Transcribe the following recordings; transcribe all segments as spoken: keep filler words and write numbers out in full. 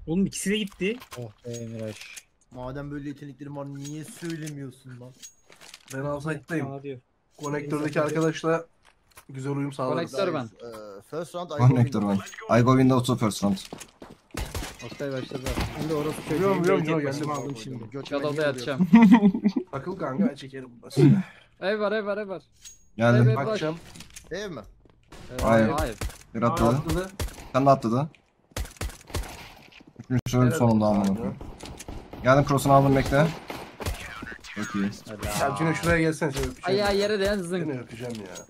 Oğlum ikisi de gitti. Oh be Miraç. Madem böyle yeteneklerim var niye söylemiyorsun lan? Ben outside'dayım. Aa diyor. Konektördeki arkadaşla güzel uyum sağlarız. Konektör ben. Eee, first round I go Connector window. one. I go window to first round. Oktay başladı. Şimdi orası Biliyorum, çocuğu. biliyorum, Tek biliyorum, başıma geldim. aldım şimdi. Götüme Shadow'da niye yatacağım. Takıl kanka ben çekerim bunu. Ev var ev var ev var. Geldim. Evet. Bakacağım. vuruyorsun? Ev mi? Ee, Hayır. Hayır. Bir atladı. Atladı. Sen de atladı. Üçüncü şöyle Evet. sonunda amına koyayım. Geldim cross'unu aldım bekle. Çok iyi. Sen Cino şuraya gelsene seni öpeceğim. Ayağı yere değen Seni zınk. öpeceğim ya.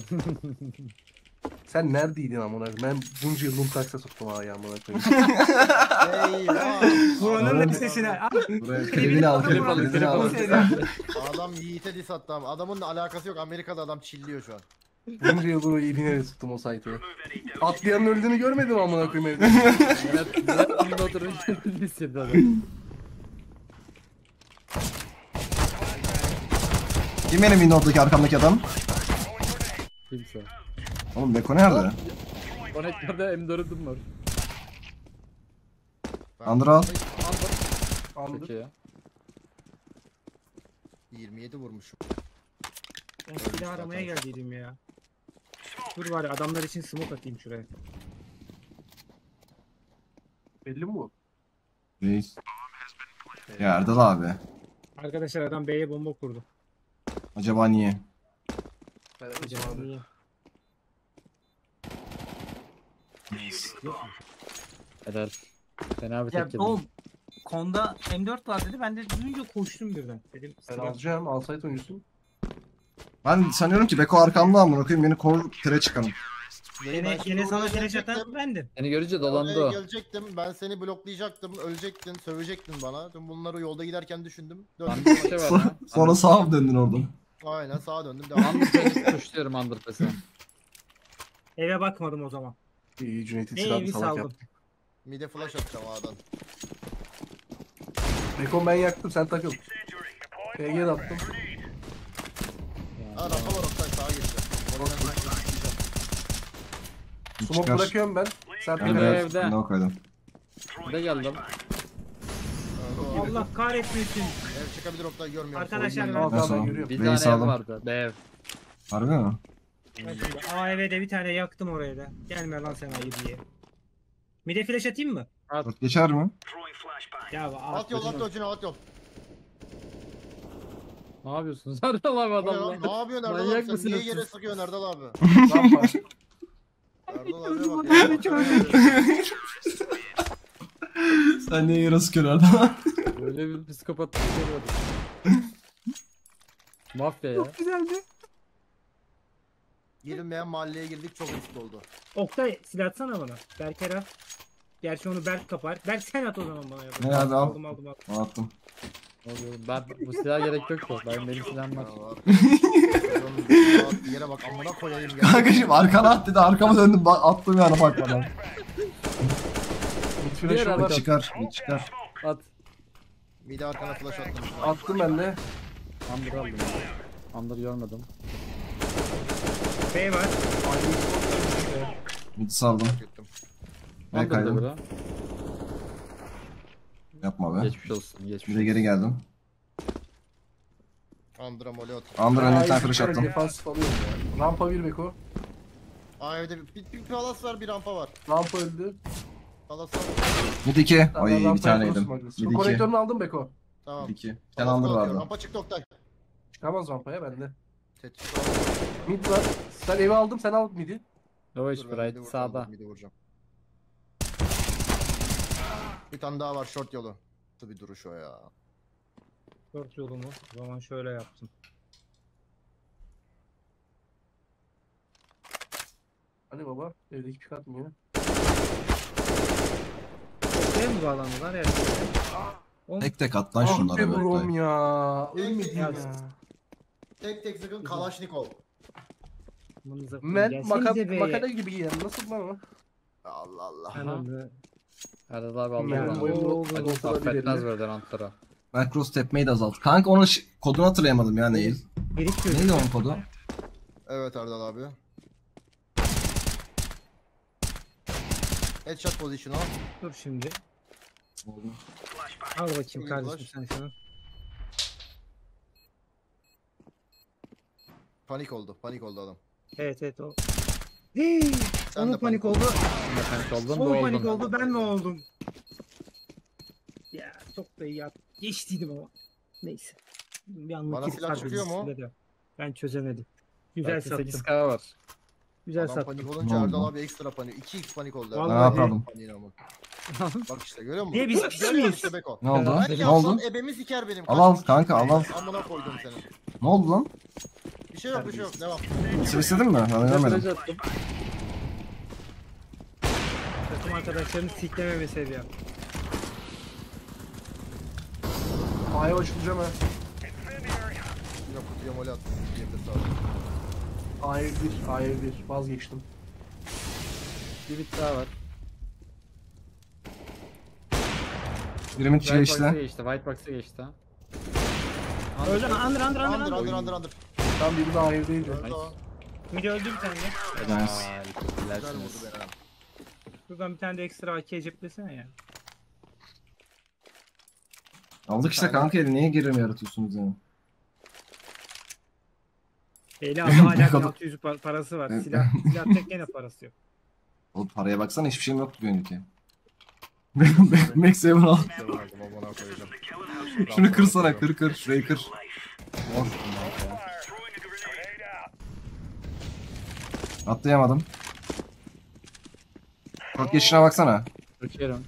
Sen neredeydin amına koyayım? Ben bunca yıl Lumtax'a soktum ha ya amına koyayım. Eyvah. Buranın da sesine. Buraya klibini al, Klip alın, klibini al. klip alın. Adam Yiğit'e diss attı ama adamın alakası yok. Amerika'da adam chilliyor şu an. Bunca yıl bunu ibine tuttum o site'ı. Atlayanın öldüğünü görmedim amına koyayım evde. Evet. Evet. Bunda oturunca hissediyor adam. Kim benim window'daki arkamdaki adam? Kimse. Oğlum Beko nerede? Konektörde M dördüm var. Under al. Çok Anladım. iyi. yirmi yedi vurmuşum. Ben silah aramaya geldiydim ya. Dur var ya adamlar için smoke atayım şuraya. Belli mi bu? Reis. Ya Erdal abi. Arkadaşlar adam B'ye bomba kurdu. Acaba niye? Acaba niye? Helal. Fena bir Ya tek yedim. oğlum Konda M dört var dedi. Ben de duyunca koştum birden. Dedim Ben silah. alacağım. Al site oyuncusun. Ben sanıyorum ki Beko arkamda amına koyayım beni kor tere çıkarım. Yine, yine sana flash atan bendim. Seni görünce dolandı Oraya o. gelecektim. Ben seni bloklayacaktım. Ölecektin. Sövecektin bana. Tüm bunları yolda giderken düşündüm. Bende Döndüm. bir şey var ha. Sonra sağa mı döndün oradan? Aynen sağa döndüm. Devam. Underpass'i tuşluyorum Underpass'i. Eve bakmadım o zaman. İyi Cüneyt'in Ne silahını evi salak saldım. yaptı. Mide flash atacağım A'dan. Bekon ben yaktım sen takıl. P G de attım. Ha rafa var Oktay sağa geçti. Oradan ben geçeceğim. Smoke Çıkar. bırakıyorum ben. Sen Evet. PK Evet, evde. window koydum. Bir de geldim. Öldü o. Allah kahretmesin. Ev çıkabilir Oktay görmüyorum. Arkadaşlar Sorun ben- yok. Al Nasıl? ben görüyorum. Bir Reis tane ev aldım. vardı. B ev. Harbi mi? Ben şimdi A evde bir tane yaktım oraya da. Gelme lan sen ayı diye. Mide flash atayım mı? Dört geçer mi? Ya At yol at yol Cino at yol. Ne yapıyorsunuz? Erdal abi O ne lan? adamla. Ne yapıyorsun Erdal Manyak abi sen? mısınız Niye yere siz? sıkıyorsun Erdal abi? Rampa. Erdal abiye bak ya. Sen niye yarası körerden? Böyle bir psikopat bir şey görmedim. Mafya ya. güzeldi. Girilmeyen mahalleye girdik çok riskli oldu. Oktay silah atsana bana. Berker al. Gerçi onu Berk kapar. Berk sen at o zaman bana. Ya. Ne abi, al. Aldım aldım aldım. Attım. Ne oluyor? Ben bu silaha gerek yok ki. Ben benim silahım var. Ya var. Oğlum, yere bak amına koyayım ya. Kanka şimdi arkana at dedi arkama döndüm bak attım yani bakmadan. Mid Diğer flash'ı adam- var. Bir çıkar, bir çıkar. At. Mide arkana flash attım. Attım ben de. Under aldım. Under görmedim. B var. Mid saldım. Gittim. Ben Under'da kaydım. biri. Yapma be. Geçmiş olsun. Geçmiş Bir de olsun. geri geldim. Andra mole atıyor. Under önüne bir tane Ay, flash süper attım. Defansif alıyorum ya. Rampa bir Beko. Aa evde bir, bir, bir palas var bir rampa var. Rampa öldü. Palas var. Mid iki. Tamam, Ay bir rampaya tane cross yedim. smuggles. Mid Bu iki. konektörünü aldım Beko. Tamam. Mid iki. Bir tane Palas under atıyor. vardı. Rampa çıktı Oktay. Çıkamaz rampaya bende. Tetik var. Mid var. Sen evi aldım sen al midi. Low Dur, H ben right midi vuracağım, sağda. dur, midi vuracağım. Bir tane daha var short yolu. Nasıl bir duruş o ya. Dört yolumu. O zaman şöyle yaptım. Hadi baba evdeki pik atmıyor. Ortaya mı bağlandılar ya? Oğlum, Tek tek at lan Ah şunlara be brom böyle. ya. Ölmedin Ya. ya. Tek tek sıkın Kalaşnikov. amanıza koyayım. Men Gelsenize maka be. makale gibi giyen. Nasıl lan o? Allah Allah. Anam. Erdal abi aldı. Ben bana. boyumda oldu, Hadi olsa da affetmez bilelim. böyle antlara. Ben cross tepmeyi de azalt. Kanka onun ş- kodunu hatırlayamadım ya Neil. Birik çocuk. Neydi onun kodu? Evet Erdal abi. Headshot position al. Dur şimdi. Al bakayım Buyur, kardeşim Ulaş. sen şunu. Panik oldu. Panik oldu adam. Evet evet o. Hii, Sen onun de panik panik oldu. Ne panik oldun? O Bu panik oldun. oldu ben mi oldum? Ya çok da iyi yap. Geçtiydim ama. Neyse. Bir anlık Bana kilit silah var çıkıyor mu? bizde de. Ben çözemedim. Güzel Belki sekiz sattım. K var. Güzel Adam sattım. panik olunca Ne Erdal oldu? abi ekstra panik. iki x panik oldu. Vallahi Ne yapalım? Paniğine ama. Bak işte görüyor musun? Niye biz Bak, pis görüyor musun miyiz? işte Beko? Ne oldu? Belki Ne oldu? yapsan ebemiz iker benim. Al al Kaçmış kanka, al al. Amına koydum seni. Ne oldu lan? Bir şey yok bir şey yok. Devam. Sen istedin mi? Ben Flash görmedim. attım. Takım arkadaşlarını siklememe seviyor. A'ya açılacağım ha. Yok kutuya mole attım. Yemde sağ ol. A'ya bir, A'ya bir. Vazgeçtim. Bir bit daha var. Birimin White box'a geçti. geçti. White box'a geçti. Öldü. Under under under Andır under. andır andır andır. Tam biri de A'ya değil. Öldü o. Midi öldü bir tane de. Helal. Güzel Güzelsiniz. vurdu beni. Buradan bir tane de ekstra A K ceplesene ya. Aldık işte kanka eli. Niye geri mi yaratıyorsunuz yani? Beyli abi hala Ne kadar- altı yüz par- parası var. Evet. Silah, silah tek gene parası yok. Oğlum paraya baksana, hiçbir şeyim yoktu benim ki. Max Seven al. Devam aldım, amına koyacağım. Şunu kırsana, kır kır. Şurayı kır. Mor. Atlayamadım. Çok geçişine baksana. Bakıyorum.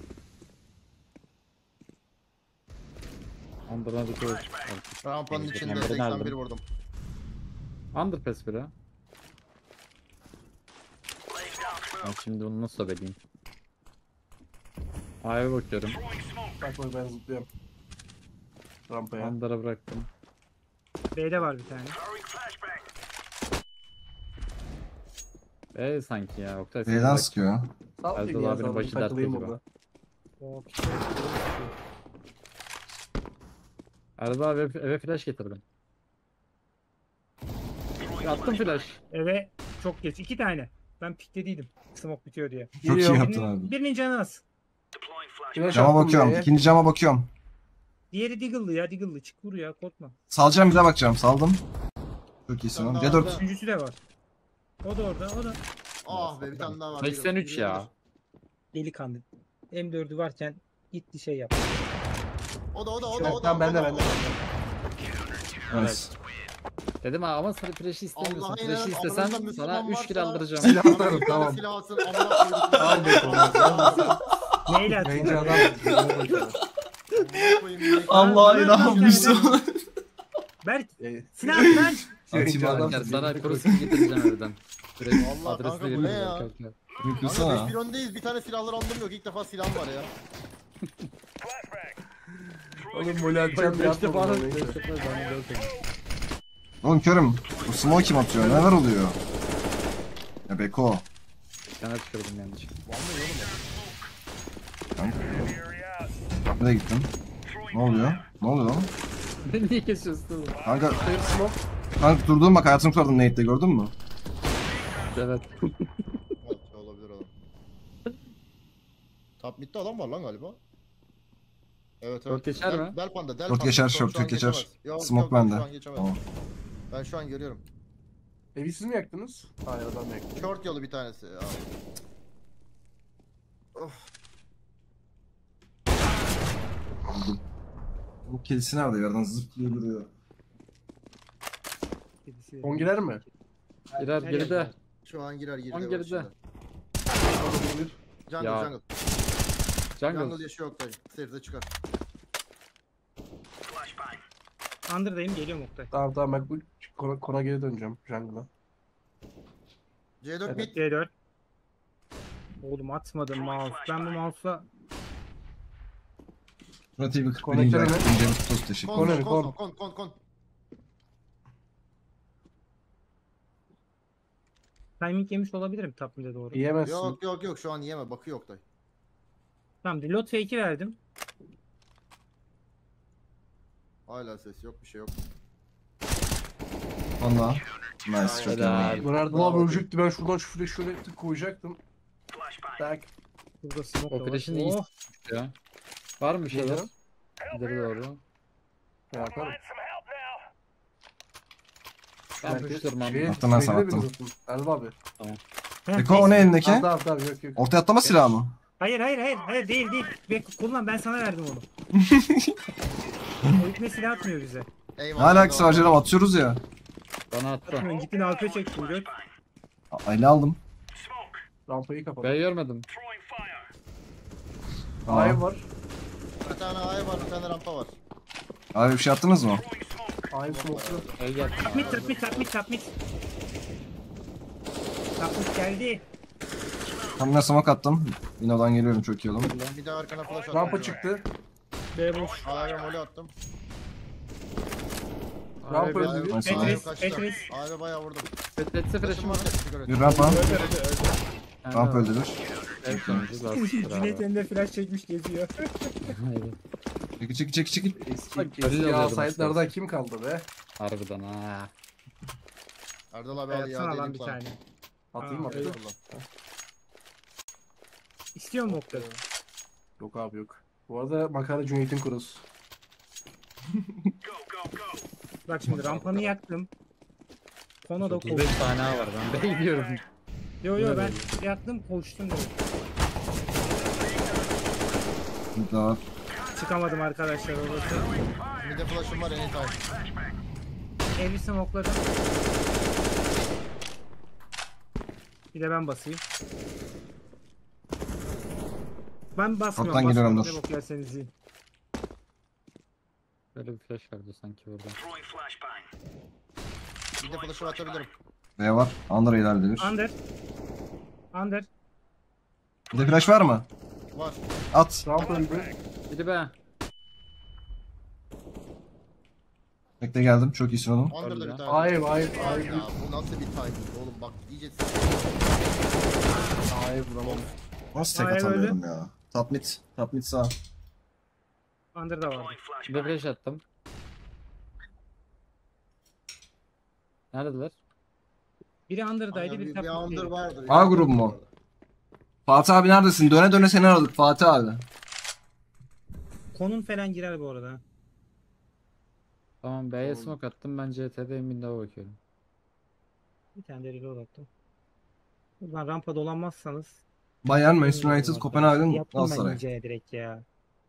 Under'a bir kere. Rampanın Evet, içinde ben birini seksen bir aldım. vurdum. Underpass biri. Ben şimdi bunu nasıl söyleyeyim? A'ya bakıyorum. Bak bak ben zıplıyorum. Rampaya. Under'a bıraktım. B'de var bir tane. Eee sanki ya. Oktay sen B'den bak. sıkıyor. Sal Erdal beni ya, abinin sal, başı takılayım dertte gibi. orada. O kişi- Erdal abi eve, eve flash getirdim. Attım flash. Eve çok geç. İki tane. Ben piklediydim. Smoke bitiyor diye. Çok iyi Geliyor. yaptın Birinin, abi. birinin canı az. Flash Cama attım bakıyorum. B'ye. İkinci cama bakıyorum. Diğeri Diggle'lı ya Diggle'lı. Çık vur ya korkma. Salacağım, bir de bakacağım. Saldım. Çok iyisin oğlum. Daha C dört. Üçüncüsü de var. O da orada o da. Ah be bir tane daha var. seksen üç ya. Delikanlı. M dördü varken gitti şey yaptı. O da o da o da Evet, o da. tamam bende o da, bende. o da. Nice. Dedim ha ama sana flash'i istemiyorsun. Allah'a Flash'i emanet, istesen aranızda sana Müslüman üç kill varsa- aldıracağım. Silah Bana atarım bir tane tamam. silah alsın amına koydum. Al Beko. Neyle Yayıncı atıyor? adam. Amına koyayım, yine- Allah'a Aa, inanmışsın. Berk Ee, silah at lan. Yayıncı adam. Kanka sana cross'u getireceğim evden. Direkt Vallahi adresi kanka bu veririm ne ya? kanka. Bir Kanka kırsana. beş bir öndeyiz. Bir tane silahlar aldım yok. İlk defa silahım var ya. Oğlum mole atacağım. Beş yapma defa bunu, beş neyse. defa bana dört defa. Oğlum körüm. Bu smoke kim atıyor? Neler oluyor? Ya Beko. Yana çıkardım yanlışlıkla. Kanka. Nereye gittin? Ne oluyor? Ne oluyor lan? Beni niye kesiyorsun oğlum? Kanka, Hayır smoke. kanka durduğum bak, hayatını kurtardım Nate'de, gördün mü? Evet. Evet, olabilir adam. Top mid'de adam var lan galiba. Evet evet. Dört geçer Del- mi? Delpanda, Dört Delpanda. geçer, Şu an şort dört geçer. geçemez. Yok, Smoke yok, bende. Şu an geçemez. Tamam. Ben şu an görüyorum. Evi siz mi yaktınız? Hayır adam yaktı. Short yolu bir tanesi. Ya. Buldum. Bu kedisi nerede? Yerden zıplıyor duruyor. Kedisi. On girer mi? Girer Nereye geride. Şu an girer girdi. On bak geride. şimdi. Olabilir. Jungle Ya. jungle. Jungle. Jungle yaşıyor Oktay. Safe'de çıkar. Under'dayım geliyorum Oktay. Tamam tamam ben bu kona, kona geri döneceğim jungle'a. C dört Evet. mid. C dört. Oğlum atmadım mouse. Ben bu mouse'la Murat iyi bir kırk Konektör birinci mü? ay. İnce bir tost teşekkür Kon ederim. Kon, kon kon. kon kon kon. timing yemiş olabilirim top mid'e doğru. Yiyemezsin. Yok yok yok şu an yeme. Bakıyor Oktay. Tamam reload fake'i verdim. Hala ses yok bir şey yok. Valla. Nice, çok Helal. iyi. Bu nerede abi ölecekti ben şuradan şu flash şöyle koyacaktım. Tak. Burada smoke O da var. flash'ın iyi Oh, ya. Var mı bir şeyler? Geliyorum. İleri doğru. Ne yaparım? Ben puşturum abi. Attım ben sana, attım. Erdal abi. Heh, Beko o ne neyse. elindeki? Tamam tamam tamam yok yok. Ortaya atlama silahı mı? Hayır hayır hayır hayır değil değil. Beko kullan, ben sana verdim onu. O ipne silah atmıyor bize. Ne Eyvallah. alakası var canım, atıyoruz ya. Bana attı. Atmıyor, gittin alta çektin göt. A- Ele aldım. Rampayı kapat. Ben görmedim. Ay Aa, var. Bir tane ay var, bir tane rampa var. abi bir şey attınız mı? Ay smoke'lu. Ey gel. Tapmit tapmit tapmit tapmit. Tapmit geldi. Tam ne smoke attım. Ino'dan geliyorum, çok iyi oğlum. Bir de arkana flash attım. Rampa çıktı. B boş. Ay moli attım. Rampa Abi, öldü. Nice abi. Tetris, kaçtı. Tetris. Ay bayağı vurdum. Petretse Flash'ım flash'ım var. var. Teşekkür ederim. Bir rampa. Öldü öldü öldü. Yani Rampa o- öldürür. En sonuncu bastır Cüneyt abi. elinde flash çekmiş geziyor. Haydi. Çekil çekil çekil çekil. Eski Bak, eski öyle alıyordum site'lardan aslında. kim kaldı be? Harbiden ha. Erdal abi al ya. Yatsana lan dedim bir sana. tane. Atayım Aa, mı? öyle. Eyvallah. İstiyor mu okları? Yok abi yok. Bu arada makara Cüneyt'in kurusu. Bak şimdi rampanı yaktım. Kona da otuz koştum. beş tane var ben de gidiyorum. Yo yo Bu ne ben böyle? yaktım koştum dedim. Bir daha. Çıkamadım arkadaşlar orası. Bir de flash'ım var anytime. Evi smokladım. Bir de ben basayım. Ben basmıyorum. Alttan geliyorum, basmıyorum. dur. Ne bok yerseniz yiyin. Böyle bir flash vardı sanki orada. Bir de flash'ı atabilirim. B var. Under ileride bir. Under. Under. Bir de flash var mı? Var. At. Rampa öldü. Hadi be. Bekle geldim. Çok iyisin oğlum. Under'da Öyle bir ya. tane. Hayır hayır Ay hayır. ya bu nasıl bir timing oğlum bak iyice Hayır vuramadım. Nasıl tek Hayır, atamıyorum ya. Top mid. Top mid sağ. Under da vardı. Bir de flash attım. Neredeler? Biri under'daydı, Aynen, biri bir, bir under taptaydı. vardır. A grubu mu? Fatih abi neredesin? Döne döne seni aradık Fatih abi. Konun falan girer bu arada. Tamam B'ye Oğlum. smoke attım ben C T'de window'a bakıyorum. Bir tane de reload attım. Buradan rampa dolanmazsanız. Bayern, Manchester United, Yaptım Kopenhagen, ben Galatasaray. inceye direkt ya.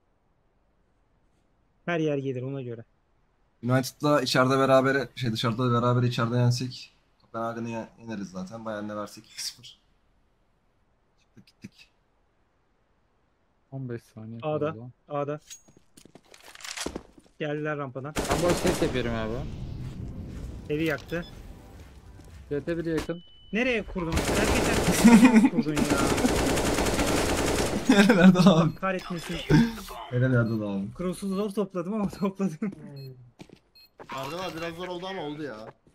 Her yer gelir ona göre. United'la içeride beraber, şey dışarıda beraber içeride yensek Kopenhagen'i ye- yeneriz zaten. Bayern'le versek iki sıfır. Çıktık gittik. on beş saniye A'da. kaldı. A'da. Geldiler rampadan. Ben boş ses yapıyorum abi. Evi yaktı. C T biri yakın. Nereye kurdun? Herkese kurdun ya. Nerede abi? Kahretmesin. Nerelerde abi? Cross'u zor topladım ama topladım. Erdal abi biraz zor oldu ama oldu ya.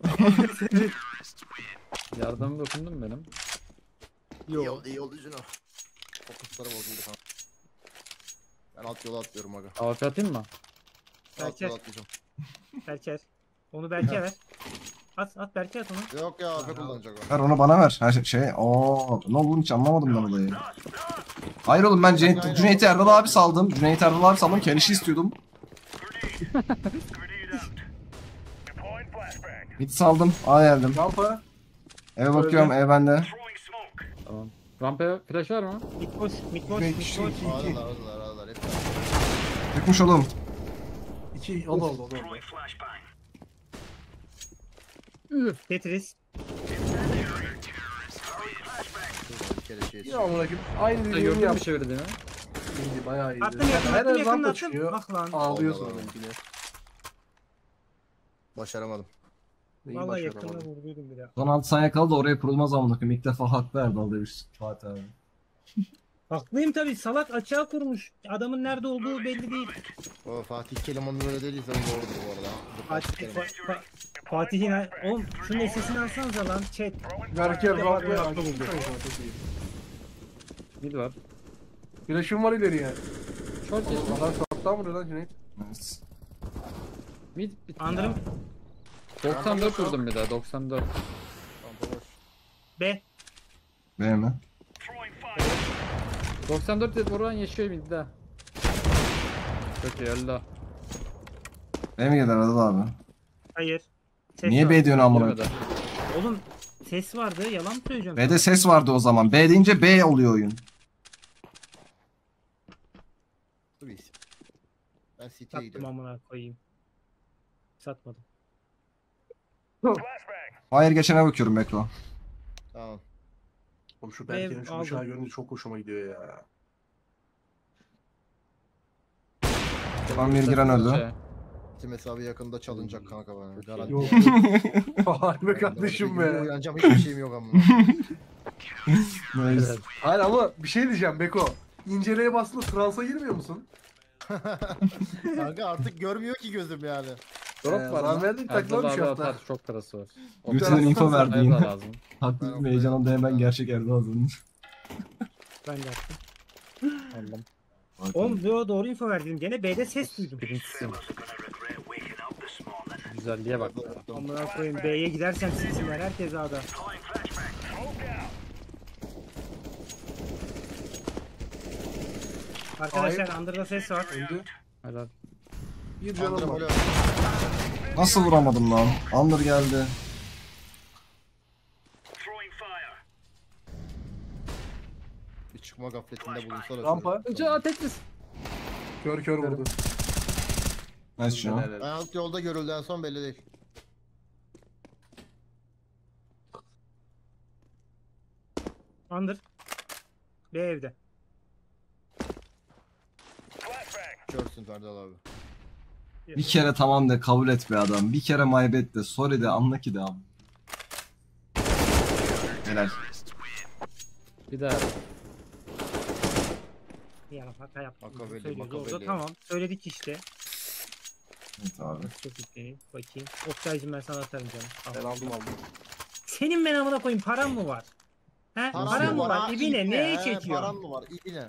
Yardım dokundum benim. İyi oldu iyi oldu Juno. Fokusları bozuldu falan. Ben alt yola atlıyorum aga. A F atayım mı? Alt Berker. yola atlayacağım. Berker. Onu Berke ver. At at Berke at onu. Yok ya A F kullanacak o. Ver onu bana ver. Her şey, şey ooo ne oldu hiç anlamadım ben olayı. Hayır oğlum ben Cüneyt, Cüneyt Erdal abi saldım. Cüneyt Erdal abi saldım. Kelişi istiyordum. Mid saldım. A geldim. Rampa. Eve bakıyorum. Ev bende. Tamam. Rampaya flash var mı? Mid boş, mid boş, Cüneyt, mid iki, boş. iki, iki. Aldılar aldılar aldılar. Hep Çıkmış oğlum. İki, o da oldu, o da oldu. Tetris. bir kere şey Ya amına koyayım. Aynı Sen dediğimi gördün yap. mü çevirdiğimi? İyiydi, bayağı iyiydi. Attım yakın, Her attım yer yakın, rampa attım. çıkıyor. Bak lan. Ağlıyorsun Allah Allah. onunkine. Başaramadım. Neyi Vallahi başaramadın? yakında vurduydum bir daha. Son altı saniye kaldı da oraya kurulmaz amına koyayım. İlk defa haklı Erdal demiş Fatih abi. Haklıyım tabii, salak açığa kurmuş. Adamın nerede olduğu belli değil. O Fatih Keliman'ın öyle dediyse doğrudur bu arada. Dur, Fatih Fatih, Keliman. Fa- Fa- Fatih'in... Oğlum şunun sesini alsanıza lan chat. Berker Bir de rampa. bak, Çok iyi. Mid var. Flash'ım var ileriye. Short Oğlum, geçmiş. adam short'tan vuruyor lan Cüneyt. Evet. Mid bitti. Andırım. doksan dört vurdum bir daha doksan dört. Rampa boş. B. B mi? doksan dört vuran yaşıyor midde. Çok iyi öldü. B mi gider Adal abi? Hayır. Ses Niye var. B diyorsun amına? Girmedi. Oğlum ses vardı. Yalan mı söyleyeceğim? B'de ses vardı o zaman. B deyince B oluyor oyun. Tabii. Ben City'ye Sattım gidiyorum. amına koyayım. Satmadım. Hayır geçene bakıyorum Beko. Tamam. Oğlum şu Ev Berke'nin şu aldım. bıçağı görünce çok hoşuma gidiyor ya. Tam bir giren öldü. Şey, Tim hesabı yakında çalınacak kanka bana. Garanti. Yok. Harbi kardeşim Bir gün be. Uyanacağım hiçbir şeyim yok ama. Nice. Hayır ama bir şey diyeceğim Beko. İnceleye bastığında transa girmiyor musun? Kanka artık görmüyor ki gözüm yani. Drop Ee, var zaman mı? verdiğin Erdal takılan bir abi şey atar. hatta. Çok parası var. Götünden info verdi Hayır yine. da lazım. Haklı bir heyecanımda hemen gerçek Erdal ağzının. Ben de yaptım. Aldım. Oğlum yo, doğru info verdim. Gene B'de ses duydum. Birincisin. Güzelliğe bak. Amına koyayım B'ye gidersem siksinler herkes A'da. Arkadaşlar Under'da ses var. Öldü. Helal. Bir Anca canım var. böyle Nasıl vuramadım lan? Under geldi. bir çıkma gafletinde bulunsa da. Rampa. Hoca teklis. Kör kör vurdu. Nice şu an. Helal helal. Alt yolda görüldü en son belli değil. Under. B evde. Körsün Ferdal abi. Bir kere tamam de kabul et be adam. Bir kere my bad de. Sorry de anla ki de abi. Helal. Bir daha. Yani hata yaptım. Makabeli, Söylüyoruz makabeli. orada. Tamam. Söyledik işte. Evet abi. Çok yükleneyim. Bakayım. Oktay'cım ben sana atarım canım. Al. Ben aldım aldım. Senin ben amına koyayım param mı var? He? Paran Param mı var? ha, İbine ibne, neye he, çekiyor? Paran mı var? İbine.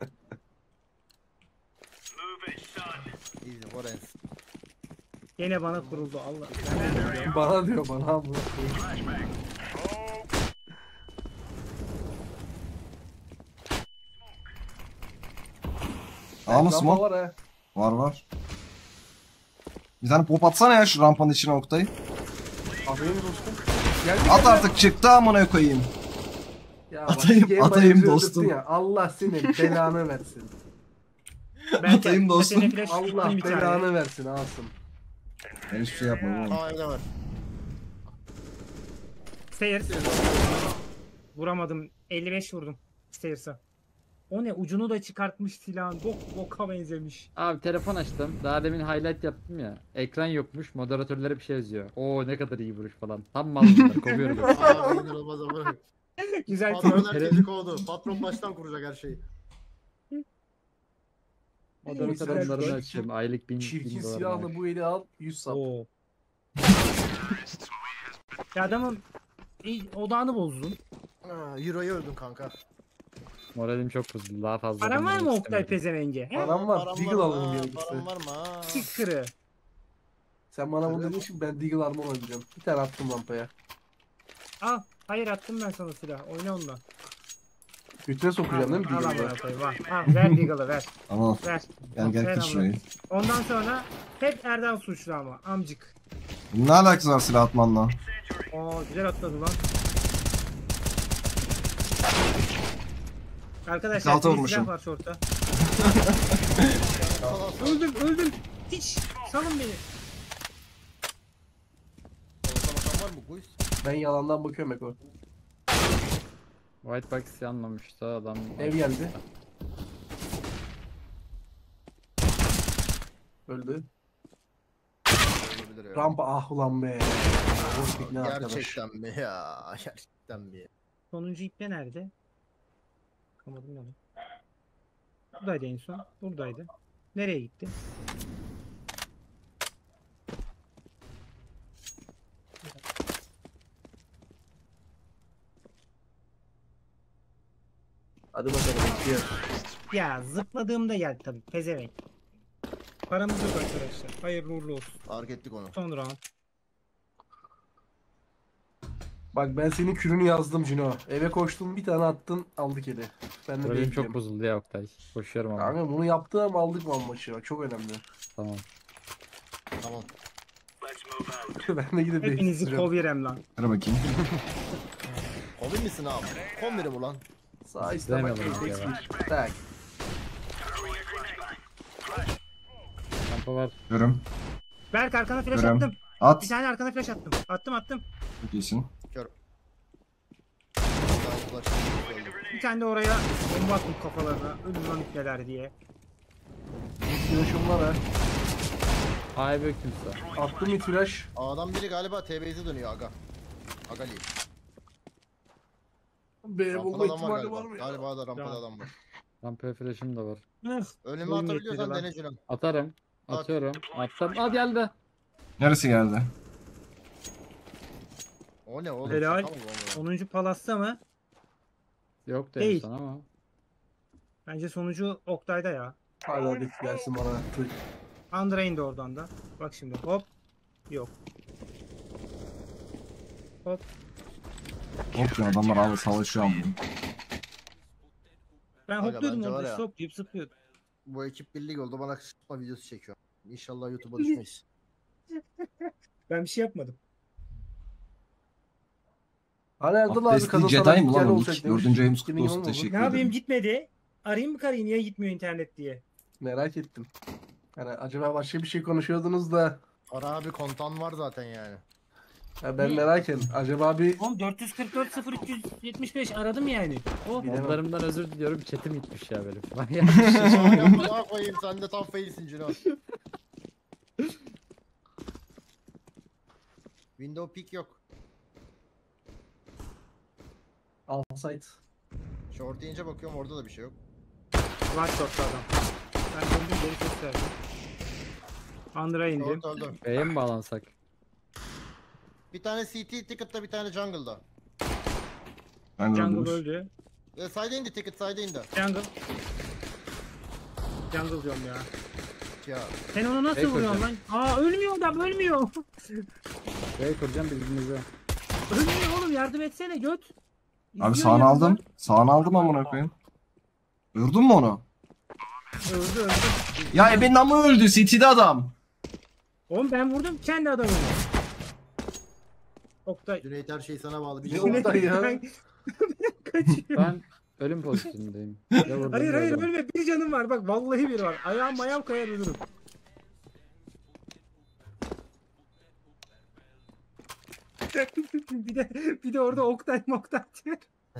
Easy Forens. Gene bana kuruldu Allah. Bana diyor bana bu. Aa mı Rampa smoke? var he. Var var. Bir tane pop atsana ya şu rampanın içine Oktay. Aferin dostum. Geldi, At geldi. artık çıktı amına koyayım. Ya Atayım, bak, game atayım boyunca dostum. öldürdün Ya. Allah senin belanı versin. Ben Atayım dostum. Allah belanı versin Asım. Ben hiçbir şey yapmadım oğlum. Aa evde var. Stairs. Vuramadım. elli beş vurdum. Stairs'a. O ne? Ucunu da çıkartmış silahın. Bok boka benzemiş. Abi telefon açtım. Daha demin highlight yaptım ya. Ekran yokmuş. Moderatörlere bir şey yazıyor. Oo ne kadar iyi vuruş falan. Tam mal bunlar. Kovuyorum. Aa inanılmaz ama. Güzel Patron troll. herkesi kovdu. Patron baştan kuracak her şeyi. Moderatör onların açıyorum. Aylık bin, bin Çirkin dolar. silahla maaş. bu eli al yüz sap. Oo. Ya adamın iyi, odağını bozdun. Aa, Euro'yu öldün kanka. Moralim çok bozuldu. Daha fazla. Paran var mı oynamak Oktay istemiyorum. pezevenge? He? Param var. Param Deagle mı? alalım Ha, gerekirse. Param var mı? Ha. Sik kırı. Sen bana bunu dedin için ben Deagle Armor oynayacağım. Bir tane attım rampaya. Al. Hayır attım ben sana silah. Oyna onunla. Götüne sokacağım değil mi Al Deagle'ı? amına koyayım. Al. Al. Ver Deagle'ı ver. Ama Ver. gel gel Ver kır amına. şurayı. Ondan sonra hep Erdal suçlu ama. Amcık. Ne alakası var silah atmanla? Oo güzel atladı lan. Arkadaşlar Altı bir vurmuşum. silah var şortta. Öldüm öldüm. Hiç salın beni. Orta bakan var mı Guys? Ben yalandan bakıyorum Eko. White box yanmamıştı adam. Ev geldi. Öldü. Olabilir ya. Rampa ah ulan be. Boş ne arkadaş. Gerçekten mi ya? Gerçekten mi? Sonuncu iple nerede? Bakamadım yani. Buradaydı en son. Buradaydı. Nereye gitti? Hadi bakalım. Bekliyor. Ya zıpladığımda geldi tabii. Pezevenk. Paramız yok arkadaşlar. Hayırlı uğurlu olsun. Fark ettik onu. Son round. Bak ben senin kürünü yazdım Cino. Eve koştun bir tane attın aldık eli. Ben de Moralim çok bekliyorum. bozuldu ya Oktay. Koşuyorum ama. Kanka bunu yaptığım aldık mı maçı? Bak çok önemli. Tamam. Tamam. Ben de gidip Hepinizi değiştireceğim. kov yerem lan. Ver bakayım. Komik misin abi? Kombirim ulan. Sağ üstte bak. Sevmiyorum Apex ya. bir. Tak. Kampa var. Görüm. Berk arkana flash Görüm. attım. Bir At. tane arkana flash attım. Attım attım. Çok iyisin. Kör. Daha ulaştım, öldüm. Bir tane de oraya bomba attım kafalarına. Ölüm lan ipneler diye. Flash'ım var ha. Ay be kimse. Attım bir flash. A'dan biri galiba T B'ye dönüyor aga. Agali. B Rampada bulma adam var ihtimali galiba. var mı ya? Galiba da rampada Tamam. adam var. Rampa flash'ım da var. Öf. Önüme Oyun atabiliyorsan yetmedi lan. dene Cüneyt. Atarım. At. Atıyorum. Attım. Aa geldi. Neresi geldi? O ne oğlum? Helal. Şaka mı bu oğlum? onuncu Palas'ta mı? Yok Değil. değil sana ama. Bence sonucu Oktay'da ya. Hadi hadi gelsin bana. Tık. Andrain de oradan da. Bak şimdi hop. Yok. Hop. Hop ya adamlar abi savaşıyor ama. Ben Aga, hopluyordum bence var orada. ya. Stop deyip zıplıyordum. Bu ekip birlik oldu bana kışkırtma videosu çekiyor. İnşallah YouTube'a düşmeyiz. Ben bir şey yapmadım. Hani Erdal abi Abdestli kadın Jedi sana mi gel lan o olacak nick? demiş. Dördüncü ayımız kutlu Kimin olsun. yolunu Teşekkür Ne yapayım ederim. gitmedi. Arayayım mı karıyı niye gitmiyor internet diye. Merak ettim. Hani acaba başka bir şey konuşuyordunuz da. Ara abi kontan var zaten yani. Ya ben Ne? merak ettim. Acaba bir Oğlum dört yüz kırk dört sıfır üç yüz yetmiş beş aradım yani. Oh. Bilemem. Onlarımdan özür diliyorum. Chat'im gitmiş ya benim. Daha koyayım sen de tam failsin Cüneyt. Window pick yok. outside. Short deyince bakıyorum orada da bir şey yok. Var short'ta adam. Ben döndüm geri gösterdim. Under'a indim. Short öldü. B'ye mi bağlansak? Bir tane C T ticket'ta bir tane jungle'da. Ben de Jungle öldürmüş. öldü. E, side'e indi ticket side'e indi. Jungle. Jungle diyorum ya. Ya Sen onu nasıl Ey vuruyorsun lan? Aa ölmüyor adam ölmüyor. B'ye kuracağım birbirinize. ölmüyor oğlum yardım etsene göt. İzliyor Abi sağını yanımda. aldım. Sağını aldım amına koyayım. Öldün mü onu? Öldü öldü. Ya ebenin amı öldü. City'de adam. Oğlum ben vurdum kendi adamımı. Oktay. Cüneyt her şey sana bağlı. Bir Ne şey oldu? Oktay ya. Ben- Kaçıyor. Ben ölüm pozisyonundayım. Ya vurdum, Hayır ya hayır vurdum. ölme bir canım var bak vallahi bir var. Ayağım ayağım kayar ölürüm. bir de bir de orada Oktay Moktay diyor.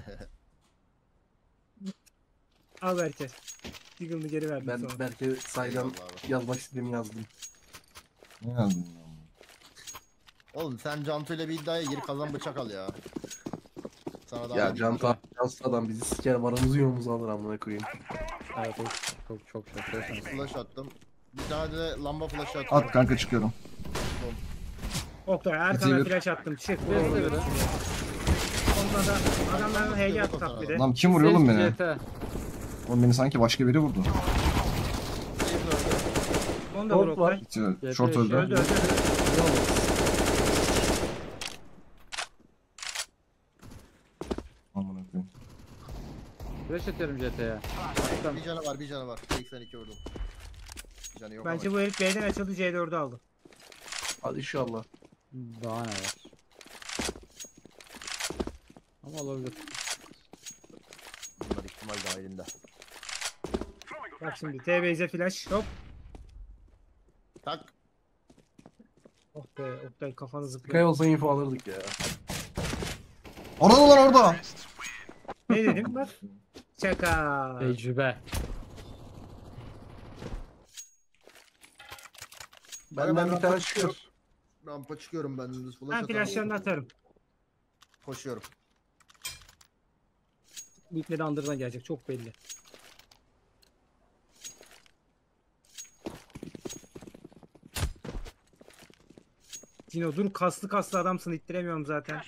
Al Berke. Diggle'ını geri verdim Ben sonra. belki saydan Eyvallah abi. yazmak istediğimi yazdım. Ne yazdın ya? Oğlum sen Cantu ile bir iddiaya gir kazan bıçak al ya. Sana daha Ya Can Cansız adam bizi siker varamızı yoğumuzu alır amına koyayım. Evet çok çok çok çok çok şanslı. flash attım. Bir tane de lamba flash attım. At kanka çıkıyorum. Oktay arkana Bitir. flash attım. Çık. Bir de bir de. Ondan da adamların H G attı tak bir de. Lan kim vuruyor oğlum beni? C T. Oğlum beni sanki başka biri vurdu. Onu da vur Short var. Oktay. Bitti. Short öldü. Öldü öldü. Amına koyayım. Flash atıyorum C T'ye. Bir canı var bir canı var. seksen iki vurdum. Bir canı yok Bence ama. bu herif B'den açıldı C dördü aldı. Hadi inşallah. Daha ne var? Ama olabilir. Bunlar ihtimal dahilinde. Bak şimdi T B'ye flash hop. Tak. Oh be Oktay kafanı Sky zıplıyor. olsa info alırdık ya. Orada lan orada. Ne dedim bak. Şaka. Tecrübe. Benden ben bir tane rampa çıkıyor. Rampa çıkıyorum ben. Flash Ben atarım. flashlarını atarım. Koşuyorum. Bitmedi Under'dan gelecek çok belli. Cino dur kaslı kaslı adamsın ittiremiyorum zaten.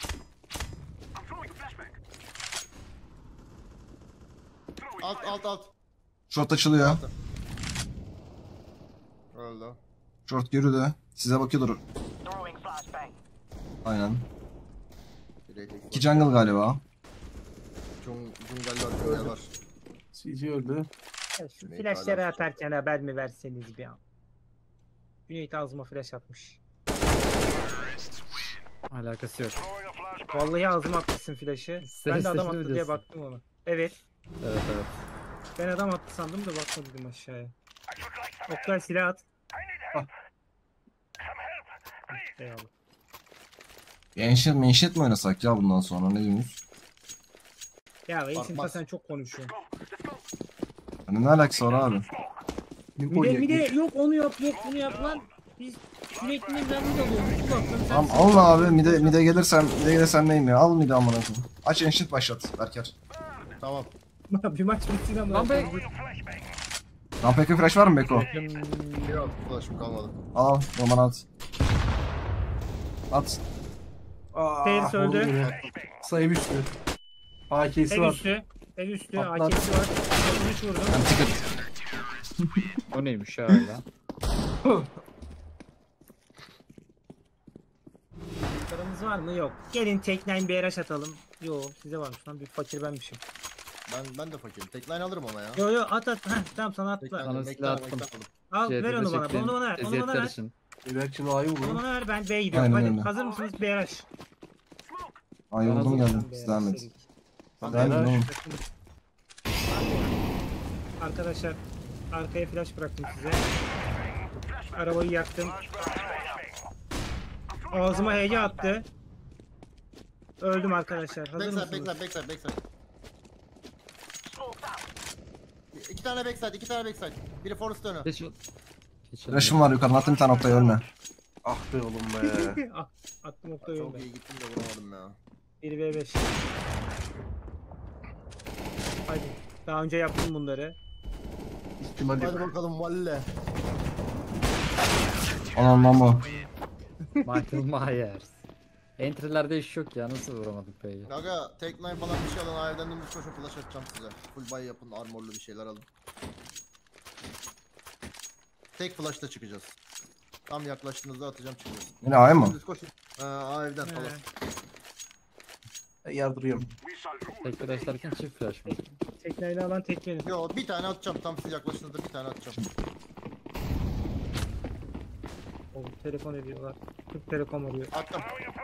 Alt alt alt. Short açılıyor. Öldü. Short geride. Size bakıyordur. Aynen. Direkt tek İki jungle galiba. Jung, Jungle var, Jungle var. C G öldü. Ya şu Cüneyt flashları hala- atarken haber mi verseniz bir an. Cüneyt ağzıma flash atmış. Alakası yok. Vallahi ağzıma atmışsın flash'ı. Sesli Ben de adam mi attı diye diyorsun? baktım ona. Evet. Evet evet. Ben adam attı sandım da bakmadım aşağıya. Oktay silah at. Ah. Eyvallah. Enşet menşet mi oynasak ya bundan sonra ne diyorsunuz? Ya Veysin Bakmaz. sen çok konuşuyorsun. Hani ne alakası var abi? Info Bir de, bir de yek- yok onu yap yok bunu yap lan. Biz sürekli mezarlık alıyoruz. Bir baktım sen Tamam alın abi mide, mide gelirsen mide gelirsen neyim ya al mide amına koyayım. Aç enşet başlat Berker. Tamam. bir maç bitsin ama. Lan be- Lan peki flash var mı Beko? Yok, flash'ım kalmadı. Al roman at. At. Aa, Stairs öldü. oldu yine. Sayı üstü. A K'si Ev var. üstü. Ev üstü. Atlar. A K'si var. üç vurdum. Ben ticket. O neymiş ya öyle? Paramız var mı? Yok. Gelin teknine bir araç atalım. Yo size varmış lan. Bir fakir benmişim. Ben ben de fakirim. Tekline alırım ama ya. Yo yo at at. Heh, tamam sana atla. Tekline, Sana bekle, silah bekle, attım. bekle. Al ver C D'de onu bana. çektiğin Onu bana ver. Onu bana eziyetler ver. için. Berk'cim A'yı Onu vurun. bana ver. Ben B'ye gidiyorum. Aynen Hadi öyle. hazır mısınız? Bir araç. Ay Ben oldum hazırım. geldim. Siz devam et. Ben Devam de- edin oğlum. Arkadaşlar arkaya flash bıraktım size. Arabayı yaktım. Ağzıma hece attı. Öldüm arkadaşlar. Hazır Backside, mısınız? backside, backside, backside. İki tane backside, iki tane backside. Biri forest önü. Geç. Geç. Flash'ım var yukarıdan attım bir tane noktaya ölme. Ah be oğlum be. Ah, attım Oktay Çok öldü. iyi gittim de vuramadım ya. bir ve beş. Hadi. Daha önce yaptım bunları. İhtimal Hadi yok. bakalım valle. Anan lan bu. Michael Myers. Entry'lerde iş yok ya, nasıl vuramadık B'yi? Aga tekline falan bir şey alın. Ayvden dümdüz koşun flash atacağım size. Full buy yapın, armorlu bir şeyler alın. Tek flash'ta çıkacağız. Tam yaklaştığınızda atacağım çıkacağız. Yine A'ya mı? Dümdüz koşun. Ee, A evden falan. He. Yardırıyorum. Tek flash derken çift flash mı? Tekneyle alan tek benim. Yo bir tane atacağım. Tam siz yaklaştığınızda bir tane atacağım. Oğlum telefon ediyorlar. Türk Telekom arıyor. Attım.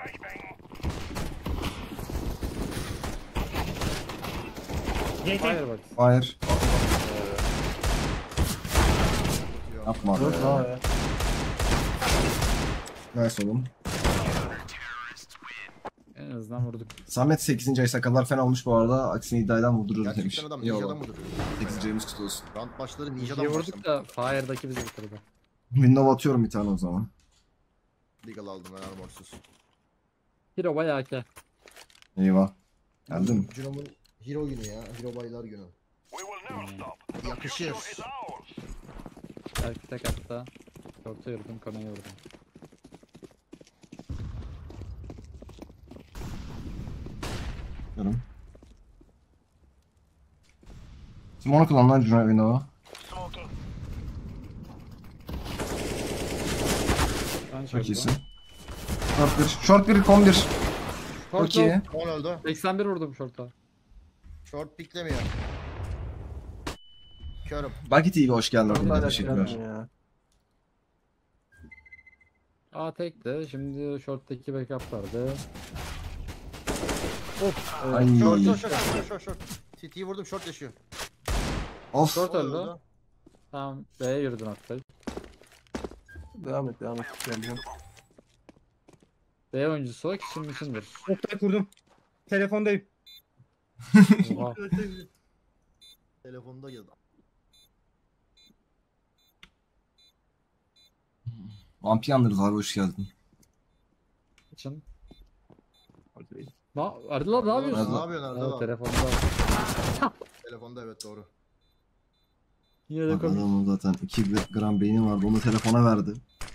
C T. Fire bak. Hayır. Yapma be. Dört A ya. Nice oğlum. En azından vurduk. Samet sekizinci ay sakallar fena olmuş bu arada. Aksini iddiadan vurdururuz demiş. Gerçekten adam İyi ninja'dan oğlum. mı duruyor? sekizinci ayımız kutlu olsun. Round başları İkiye ninja'dan vurduk başlamış. da Fire'daki bizi bitirdi. Window atıyorum bir tane o zaman. Legal aldım ben armorsuz. Hero bayağı ke. Eyvah. Geldin mi? Juno'nun hero günü ya. Hero baylar günü. Yakışır. Belki tek hatta. Orta yurdum, konuya vurdum. Görüm. Şimdi onu kullan lan Juno Window'a. Ben Çok iyisin. Short bir. Short bir, kom bir. Çok iyi. on öldü. seksen bir vurdum short'a. Short piklemiyor. Körüm. Bucket T V hoş geldin. Dört Orada A teşekkürler. ya. A tek de şimdi short'taki backup vardı. Ay. Short short short short short short. C T'yi vurdum short yaşıyor. Of. Short O öldü. Tamam B'ye yürüdün hatta. Devam et devam et. Geleceğim. B oyuncusu o kişinin içindir. Oktay kurdum. Telefondayım. Oha. Telefonda geldi. Vampir yandırız abi hoş geldin. için. Hadi. Na, Ardılar ne yapıyorsun? Ne yapıyorsun Arda Evet, lan? telefonda. Telefonda evet doğru. Yine de Bak komik. adamın zaten iki gram beyni vardı onu telefona verdi.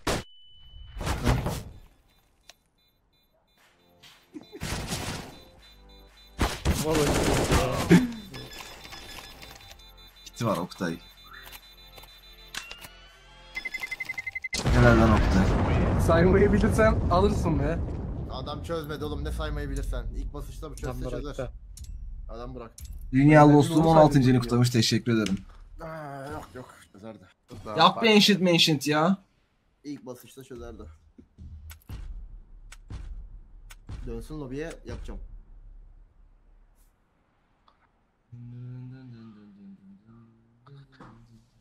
Vallahi. Kiti var Oktay. Helal lan Oktay. Saymayı bilirsen alırsın be. Adam Çözmedi oğlum, ne saymayı bilirsen. İlk basışta bu Tam çözse çözer. bıraktı. Adam bırak. Dünya Öyle bir dostluğum olsaydı on altıncı yeni çok iyi. kutlamış. Teşekkür ederim. Aa, yok yok çözerdi. Yap bir ancient ancient ya. İlk basışta çözerdi. Dönsün lobiye yapacağım.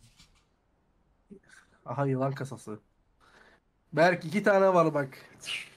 Aha yılan kasası. Berk iki tane var bak.